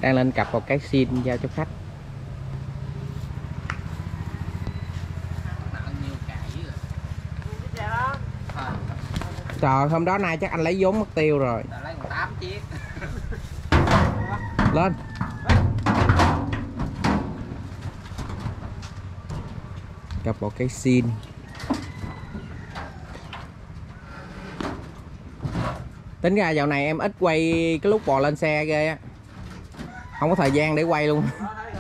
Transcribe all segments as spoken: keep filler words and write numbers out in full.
Đang lên cặp một cái xin giao cho khách. Trời, hôm đó nay chắc anh lấy vốn mất tiêu rồi. Lấy còn tám chiếc. Lên. Cặp một cái xin. Tính ra dạo này em ít quay cái lúc bò lên xe ghê á. Không có thời gian để quay luôn.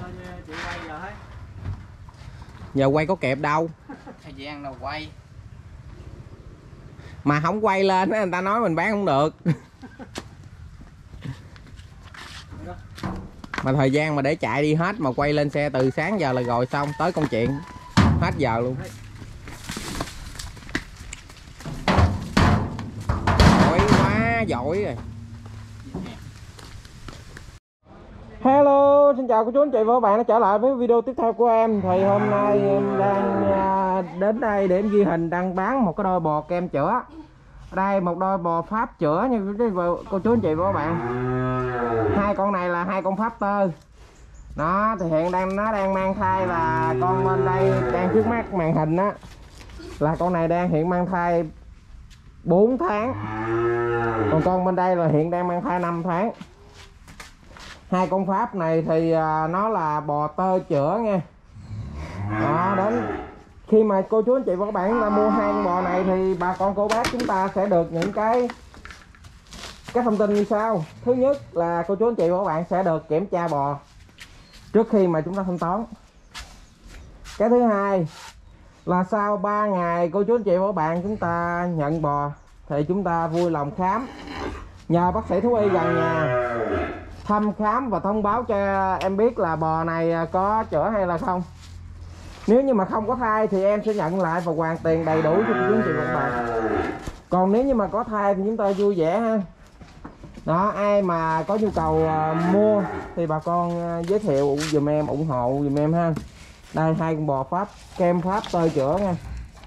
Giờ quay có kẹp đâu. Thời gian đâu quay. Mà không quay lên á, người ta nói mình bán không được. Mà thời gian mà để chạy đi hết mà quay lên xe từ sáng giờ là rồi xong tới công chuyện. Hết giờ luôn. Giỏi quá, giỏi rồi. Hello, xin chào cô chú anh chị và các bạn đã trở lại với video tiếp theo của em. Thì hôm nay em đang đến đây để em ghi hình đang bán một cái đôi bò kem chữa. Đây một đôi bò Pháp chữa nha cô chú anh chị và các bạn. Hai con này là hai con Pháp tơ. Nó thì hiện đang nó đang mang thai, là con bên đây đang trước mắt màn hình á là con này đang hiện mang thai bốn tháng. Còn con bên đây là hiện đang mang thai năm tháng. Hai con Pháp này thì à, nó là bò tơ chữa nha. Đó, đến khi mà cô chú anh chị và các bạn là mua hai con bò này thì bà con cô bác chúng ta sẽ được những cái cái thông tin như sau. Thứ nhất là cô chú anh chị và các bạn sẽ được kiểm tra bò trước khi mà chúng ta thanh toán. Cái thứ hai là sau ba ngày cô chú anh chị và các bạn chúng ta nhận bò thì chúng ta vui lòng khám, nhờ bác sĩ thú y gần nhà thăm khám và thông báo cho em biết là bò này có chữa hay là không. Nếu như mà không có thai thì em sẽ nhận lại và hoàn tiền đầy đủ cho cô chú anh chị và các bạn. Còn nếu như mà có thai thì chúng ta vui vẻ ha. Đó, ai mà có nhu cầu uh, mua thì bà con uh, giới thiệu dùm em, ủng hộ dùm em ha. Đây hai con bò Pháp kem Pháp tơ chữa nha.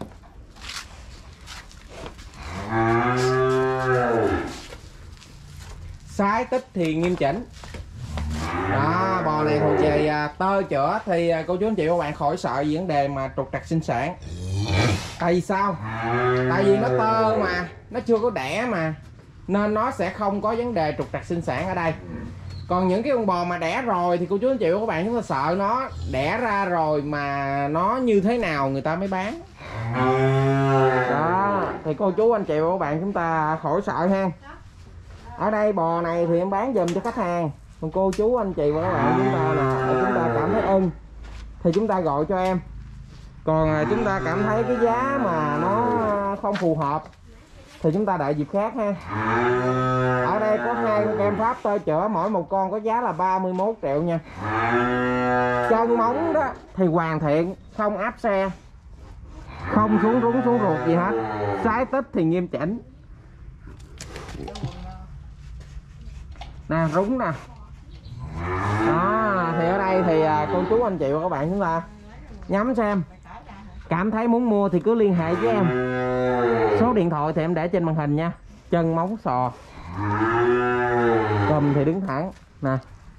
Sái tích thì nghiêm chỉnh. Đó, bò này thuộc về uh, tơ chữa thì uh, cô chú anh chị và các bạn khỏi sợ về vấn đề mà trục trặc sinh sản. Tại vì sao? Tại vì nó tơ mà, nó chưa có đẻ mà, nên nó sẽ không có vấn đề trục trặc sinh sản ở đây. Còn những cái con bò mà đẻ rồi thì cô chú anh chị và các bạn chúng ta sợ nó đẻ ra rồi mà nó như thế nào người ta mới bán. Đó, thì cô chú anh chị và các bạn chúng ta khỏi sợ ha. Ở đây bò này thì em bán dùm cho khách hàng. Còn cô chú anh chị và các bạn chúng ta là chúng ta cảm thấy ưng thì chúng ta gọi cho em. Còn chúng ta cảm thấy cái giá mà nó không phù hợp thì chúng ta đợi dịp khác ha. Ở đây có hai con kem Pháp tơ chữa, mỗi một con có giá là ba mươi mốt triệu nha. Chân móng đó thì hoàn thiện, không áp xe, không xuống rúng xuống ruột gì hết. Sái tích thì nghiêm chỉnh. Nè, rúng nè. Đó, thì ở đây thì cô chú anh chị và các bạn chúng ta nhắm xem. Cảm thấy muốn mua thì cứ liên hệ với em. Số điện thoại thì em để trên màn hình nha. Chân móng sò, cùm thì đứng thẳng nè.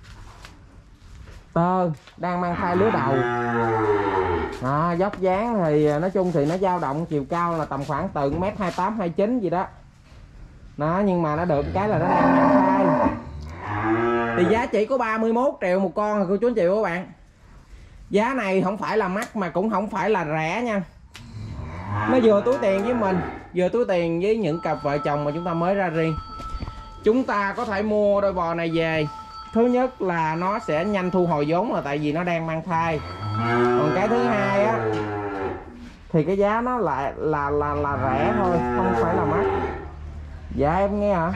Tơ đang mang thai lứa đầu. Đó, dốc dáng thì nói chung thì nó dao động chiều cao là tầm khoảng từ mét hai tám hai chín gì đó. Đó, nhưng mà nó được cái là nó đang mang thai. Thì giá chỉ có ba mươi mốt triệu một con rồi cô chú anh chị các bạn. Giá này không phải là mắc mà cũng không phải là rẻ nha. Nó vừa túi tiền với mình, vừa túi tiền với những cặp vợ chồng mà chúng ta mới ra riêng. Chúng ta có thể mua đôi bò này về. Thứ nhất là nó sẽ nhanh thu hồi vốn là tại vì nó đang mang thai. Còn cái thứ hai á thì cái giá nó lại là là là rẻ thôi, không phải là mắc. Dạ em nghe hả?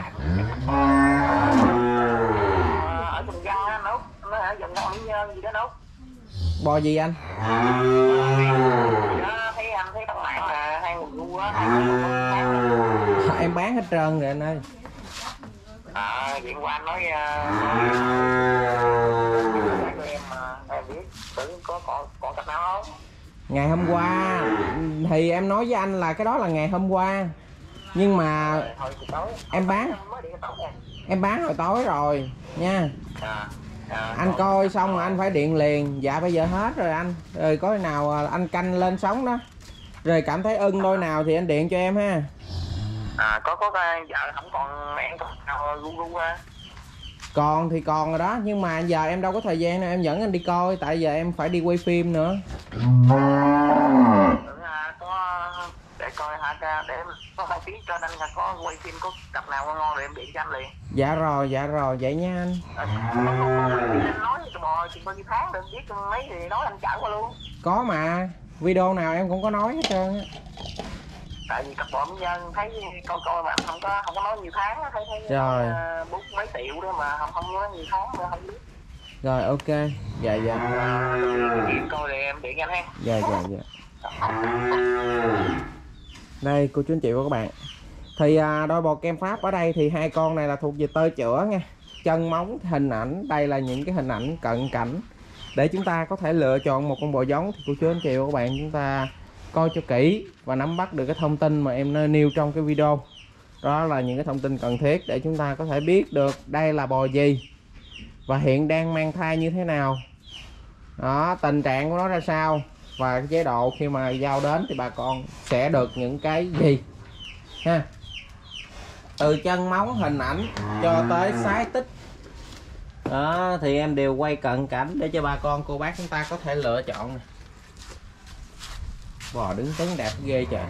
Ở Bình Gia nó Út, nó ở gần Hồng Nhân gì đó Út. Bò gì anh? Đó, thấy anh thấy các bạn là hai người mua á. Em bán hết trơn rồi anh ơi. À, điện qua anh nói nói em mà em biết tưởng có còn còn cách nào không? Ngày hôm qua thì em nói với anh là cái đó là ngày hôm qua. Nhưng mà Thôi, tối, em bán em bán hồi tối rồi nha. À. À, Anh còn- coi xong mà anh phải điện liền. Dạ bây giờ hết rồi anh. Rồi có khi nào anh canh lên sóng đó, rồi cảm thấy ưng đôi nào thì anh điện cho em ha. À có có cái vợ không còn em còn nào gu gu ha. Còn thì còn rồi đó, nhưng mà giờ em đâu có thời gian đâu em dẫn anh đi coi, tại giờ em phải đi quay phim nữa. Ừ, à, có để coi hả ca để em có đăng ký cho nên là có quay phim có cặp nào ngon ngon rồi em điện cho anh liền. Dạ rồi, dạ rồi, vậy nha anh. À, có, có, có, anh nói cho bò chừng bao nhiêu tháng để em biết mấy thì nói anh trả qua luôn. Có mà, video nào em cũng có nói hết trơn á. Tại vì cặp bò mỹ nhân thấy coi coi mà anh không có không có nói nhiều tháng thấy thấy Rồi. uh, bốn mấy triệu đó mà không không nói nhiều tháng nữa không biết. Rồi ok, dạ dạ. À, điện coi thì em điện anh ha. Dạ dạ dạ. Đây cô chú anh chị và các bạn, thì à, đôi bò kem Pháp ở đây thì hai con này là thuộc về tơ chữa nha. Chân móng hình ảnh, đây là những cái hình ảnh cận cảnh để chúng ta có thể lựa chọn một con bò giống. Thì cô chú anh chị và các bạn chúng ta coi cho kỹ và nắm bắt được cái thông tin mà em nêu trong cái video. Đó là những cái thông tin cần thiết để chúng ta có thể biết được đây là bò gì và hiện đang mang thai như thế nào, đó, tình trạng của nó ra sao, và cái chế độ khi mà giao đến thì bà con sẽ được những cái gì ha, từ chân móng hình ảnh cho tới sái tích. Đó thì em đều quay cận cảnh để cho bà con cô bác chúng ta có thể lựa chọn nè. Bò đứng tấn đẹp ghê trời,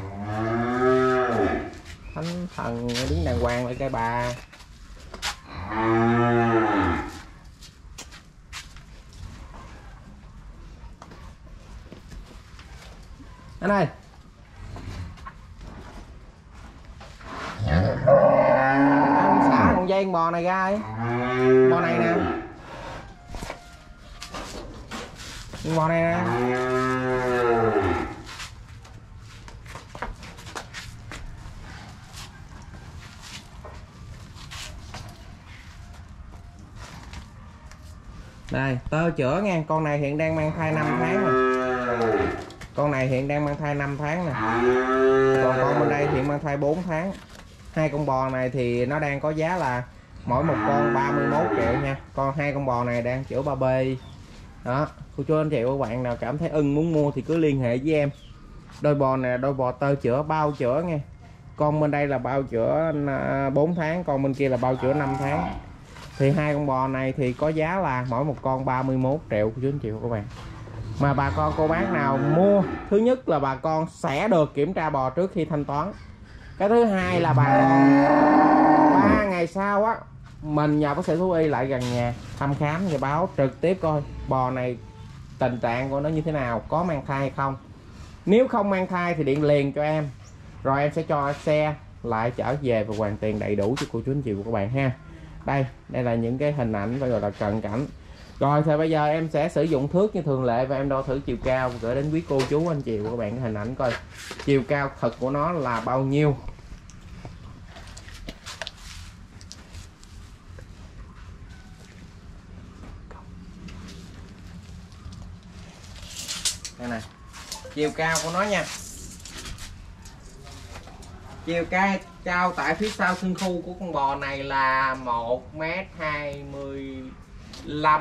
thánh thần đứng đàng hoàng lại cây bà. Anh ơi, anh xả con dây con bò này ra ấy. Bò này nè, con bò này nè. Đây tơ chữa nha, con này hiện đang mang thai năm tháng rồi. Con này hiện đang mang thai năm tháng nè. Còn con bên đây thì mang thai bốn tháng. Hai con bò này thì nó đang có giá là mỗi một con ba mươi mốt triệu nha. Con hai con bò này đang chữa ba bê. Đó, cô chú anh chị và các bạn nào cảm thấy ưng muốn mua thì cứ liên hệ với em. Đôi bò này là đôi bò tơ chữa bao chữa nha. Con bên đây là bao chữa bốn tháng, con bên kia là bao chữa năm tháng. Thì hai con bò này thì có giá là mỗi một con ba mươi mốt triệu cô chú anh chị và các bạn. Mà bà con cô bác nào mua, thứ nhất là bà con sẽ được kiểm tra bò trước khi thanh toán. Cái thứ hai là bà con ba ngày sau á mình nhờ bác sĩ thú y lại gần nhà thăm khám và báo trực tiếp coi bò này tình trạng của nó như thế nào, có mang thai hay không. Nếu không mang thai thì điện liền cho em, rồi em sẽ cho xe lại chở về và hoàn tiền đầy đủ cho cô chú anh chị và các bạn ha. Đây, đây là những cái hình ảnh phải gọi là cận cảnh. Rồi thì bây giờ em sẽ sử dụng thước như thường lệ và em đo thử chiều cao gửi đến quý cô chú anh chị và các bạn cái hình ảnh coi chiều cao thật của nó là bao nhiêu. Đây này, chiều cao của nó nha. Chiều cao cao tại phía sau xương khu của con bò này là một mét hai mươi lăm.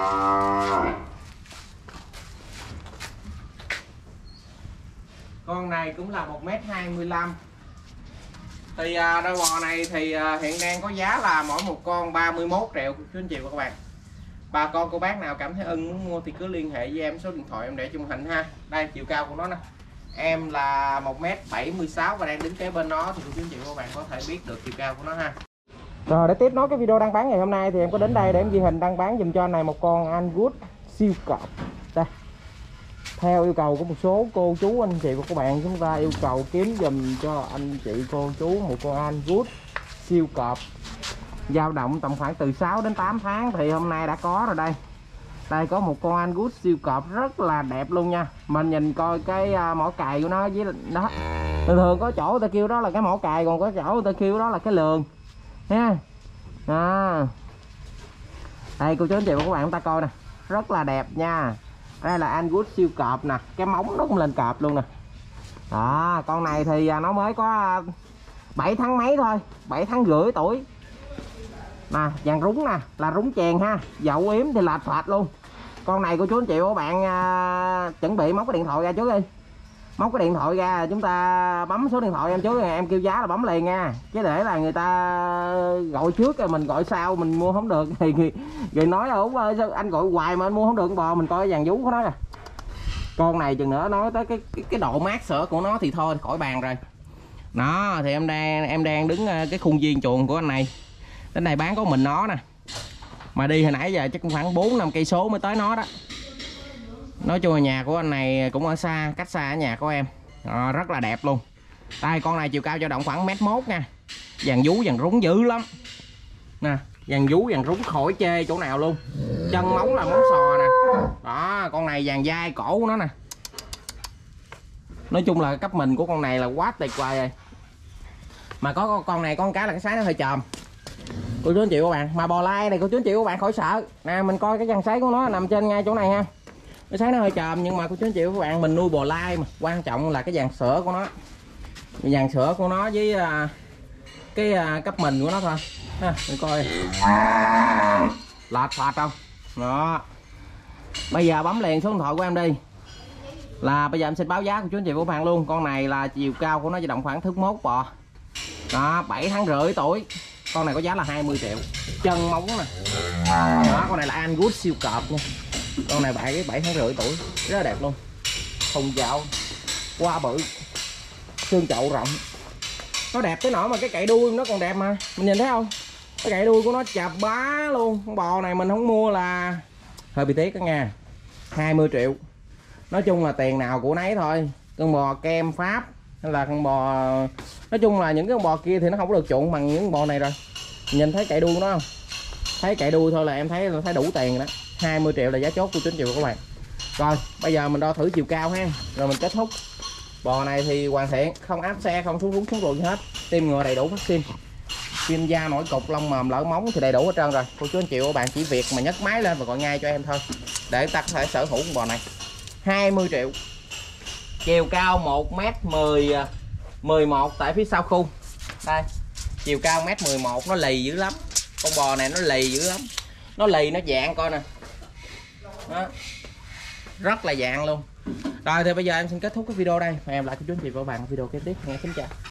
Con này cũng là một mét hai mươi lăm. Thì à, đôi bò này thì à, hiện đang có giá là mỗi một con ba mươi mốt triệu chú anh chị và các bạn. Bà con cô bác nào cảm thấy ưng muốn mua thì cứ liên hệ với em, số điện thoại em để trong hình ha. Đây chiều cao của nó nè. Em là một mét bảy mươi sáu và đang đứng kế bên nó thì cô chú anh chị và các bạn có thể biết được chiều cao của nó ha. Rồi để tiếp nối cái video đăng bán ngày hôm nay thì em có đến đây để em ghi hình đăng bán dùm cho anh này một con Angus siêu cọp. Đây. Theo yêu cầu của một số cô chú anh chị và các bạn, chúng ta yêu cầu kiếm dùm cho anh chị cô chú một con Angus siêu cọp dao động tầm khoảng từ sáu đến tám tháng thì hôm nay đã có rồi đây. Đây có một con Angus siêu cọp rất là đẹp luôn nha. Mình nhìn coi cái uh, mỏ cài của nó với đó. Thường thường có chỗ người ta kêu đó là cái mỏ cài, còn có chỗ người ta kêu đó là cái lường ha. À. Đây cô chú anh chị và các bạn chúng ta coi nè, rất là đẹp nha. Đây là Angus siêu cọp nè, cái móng nó cũng lên cọp luôn nè. Đó, con này thì nó mới có bảy tháng mấy thôi, bảy tháng rưỡi tuổi. Nè dàn rúng nè là rúng chèn ha, dậu yếm thì lạch phạch luôn. Con này cô chú anh chị các bạn à, chuẩn bị móc cái điện thoại ra trước đi, móc cái điện thoại ra chúng ta bấm số điện thoại em trước, em kêu giá là bấm liền nha, chứ để là người ta gọi trước rồi mình gọi sau mình mua không được thì người nói là Út ơi sao anh gọi hoài mà anh mua không được con bò. Mình coi cái dàn vú của nó nè, con này chừng nữa nói tới cái cái, cái độ mát sữa của nó thì thôi khỏi bàn rồi. Đó thì em đang em đang đứng cái khuôn viên chuồng của anh này, đến đây bán có mình nó nè, mà đi hồi nãy giờ chắc cũng khoảng bốn năm cây số mới tới nó đó. Nói chung là nhà của anh này cũng ở xa, cách xa ở nhà của em. À, rất là đẹp luôn. Đây con này chiều cao dao động khoảng mét mốt nha. Dàn vú dàn rúng dữ lắm. Nè, dàn vú dàn rúng khỏi chê chỗ nào luôn. Chân móng là móng sò nè. Đó, con này dàn dai cổ của nó nè. Nói chung là cấp mình của con này là quá tuyệt vời rồi. Mà có con này con cái là cái sái nó hơi chòm. Cô chú anh chị các bạn, mà bò lai này cô chú anh chị các bạn khỏi sợ. Nè mình coi cái dàn sái của nó nằm trên ngay chỗ này ha. Cái sái nó hơi chòm nhưng mà cô chú anh chị các bạn, mình nuôi bò lai mà quan trọng là cái dàn sữa của nó, dàn sữa của nó với uh, cái uh, cấp mình của nó thôi ha. Mình coi lọt phọt không đó. Bây giờ bấm liền số điện thoại của em đi, là bây giờ em xin báo giá của chú anh chị các bạn luôn. Con này là chiều cao của nó dao động khoảng thước mốt bò đó, bảy tháng rưỡi tuổi. Con này có giá là hai mươi triệu, chân móng nè đó. Con này là Angus siêu cọp nha. Con này bảy bảy tháng rưỡi tuổi, rất là đẹp luôn, thùng dạo qua bự, xương chậu rộng, nó đẹp tới nỗi mà cái cậy đuôi nó còn đẹp mà mình nhìn thấy không, cái cậy đuôi của nó chà bá luôn. Con bò này mình không mua là hơi bị tiếc đó nha, hai mươi triệu. Nói chung là tiền nào của nấy thôi. Con bò kem Pháp hay là con bò, nói chung là những cái con bò kia thì nó không có được chuộng bằng những con bò này rồi. Nhìn thấy cậy đuôi của nó không, thấy cậy đuôi thôi là em thấy thấy đủ tiền đó. Hai mươi triệu là giá chốt của chín triệu các bạn. Rồi bây giờ mình đo thử chiều cao ha, rồi mình kết thúc. Bò này thì hoàn thiện, không áp xe, không xuống rúng xuống ruột gì hết, tiêm ngừa đầy đủ vaccine, tiêm da nổi cục lông mồm lở móng thì đầy đủ hết trơn rồi. Cô chú anh chị các bạn chỉ việc mà nhấc máy lên và gọi ngay cho em thôi để ta có thể sở hữu con bò này. Hai mươi triệu, chiều cao một mét mười một tại phía sau khu đây, chiều cao một mét mười một, nó lì dữ lắm. Con bò này nó lì dữ lắm, nó lì nó dạng coi nè đó, rất là dạng luôn. Rồi thì bây giờ em xin kết thúc cái video đây, hẹn gặp lại cô chú anh chị và các bạn video kế tiếp. Nghe, xin chào.